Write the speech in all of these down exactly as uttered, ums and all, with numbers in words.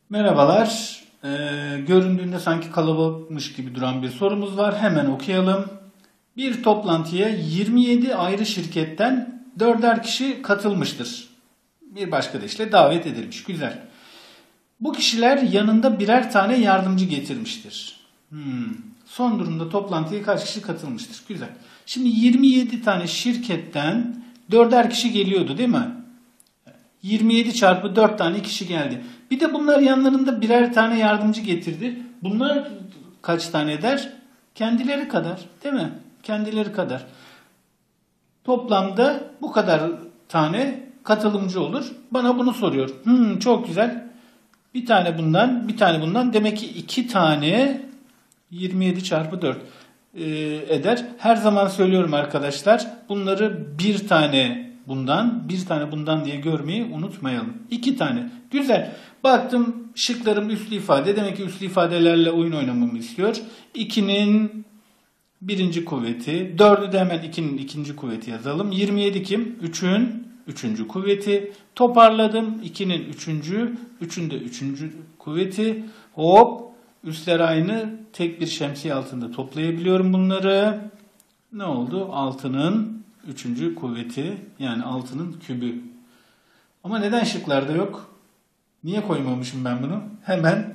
Merhabalar. Ee, göründüğünde sanki kalabalıkmış gibi duran bir sorumuz var. Hemen okuyalım. Bir toplantıya yirmi yedi ayrı şirketten dörder kişi katılmıştır. Bir başka deyişle davet edilmiş. Güzel. Bu kişiler yanında birer tane yardımcı getirmiştir. Hmm. Son durumda toplantıya kaç kişi katılmıştır? Güzel. Şimdi yirmi yedi tane şirketten dörder kişi geliyordu değil mi? yirmi yedi çarpı dört tane kişi geldi. Bir de bunlar yanlarında birer tane yardımcı getirdi. Bunlar kaç tane eder? Kendileri kadar, değil mi? Kendileri kadar. Toplamda bu kadar tane katılımcı olur. Bana bunu soruyor. Hmm, çok güzel. Bir tane bundan, bir tane bundan. Demek ki iki tane yirmi yedi çarpı dört e, eder. Her zaman söylüyorum arkadaşlar. Bunları bir tane bundan, bir tane bundan diye görmeyi unutmayalım. İki tane. Güzel. Baktım şıklarım üslü ifade. Demek ki üslü ifadelerle oyun oynamamı istiyor. ikinin birinci kuvveti. dördü de hemen ikinin ikinci kuvveti yazalım. yirmi yedi kim? üçün üçüncü kuvveti. Toparladım. ikinin üçüncü. üçün de üçüncü kuvveti. Hop. Üstler aynı. Tek bir şemsiye altında toplayabiliyorum bunları. Ne oldu? altının üçüncü kuvveti. Yani altının kübü. Ama neden şıklarda yok? Niye koymamışım ben bunu? Hemen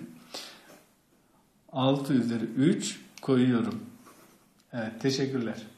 altı üzeri üç koyuyorum. Evet, teşekkürler.